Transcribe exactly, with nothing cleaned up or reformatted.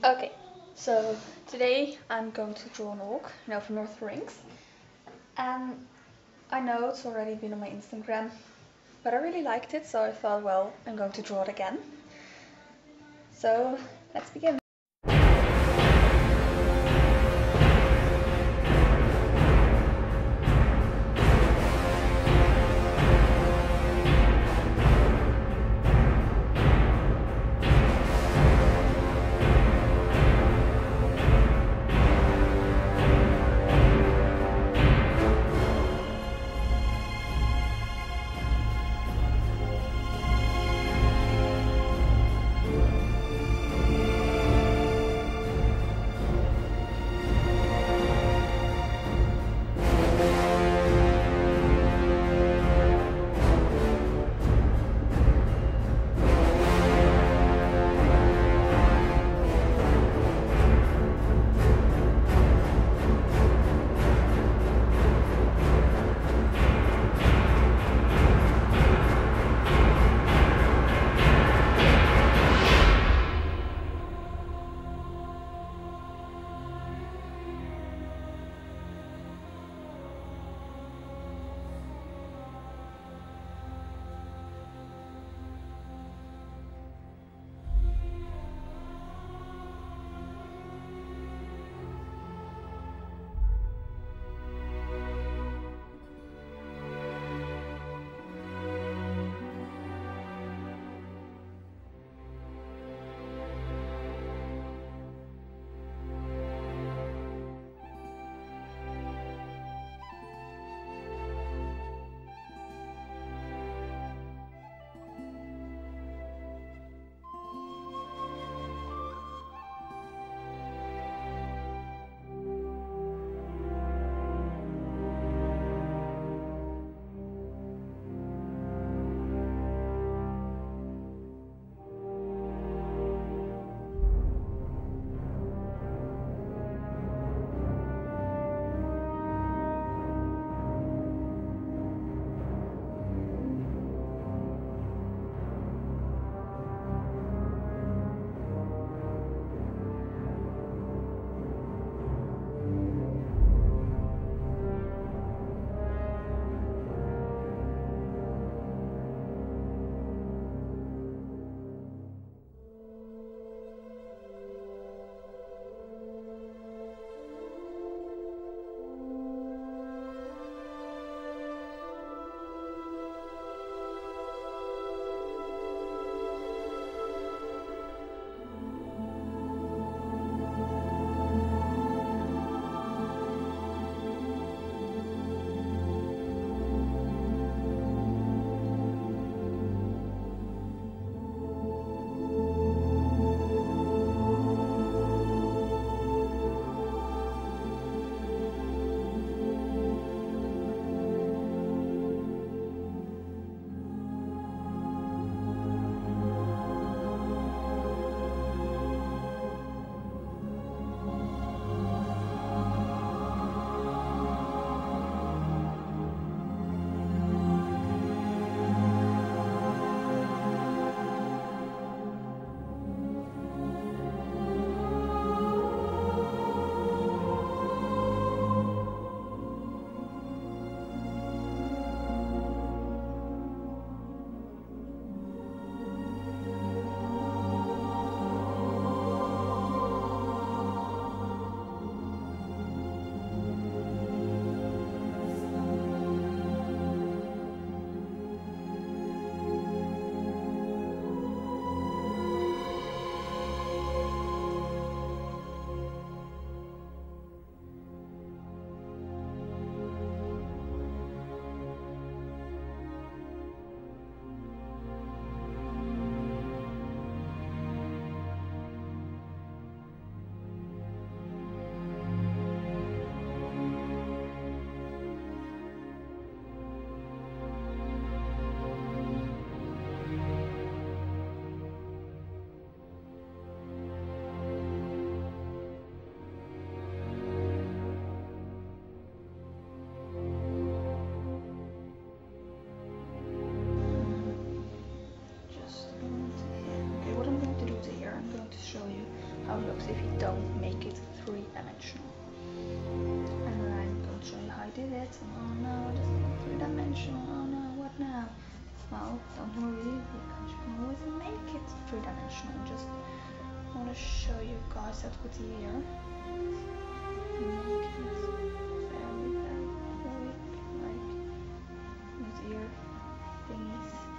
Okay, so today I'm going to draw an orc, you know, from North of the Rings. And I know it's already been on my Instagram, but I really liked it, so I thought, well, I'm going to draw it again. So let's begin. how it looks if you don't make it three-dimensional. And I'm going to show you how I did it. Oh no, it doesn't look three-dimensional. Oh no, what now? Well, don't worry, because you can always make it three-dimensional. Just want to show you guys that with the ear. Make it very, very quick, like with ear thingies.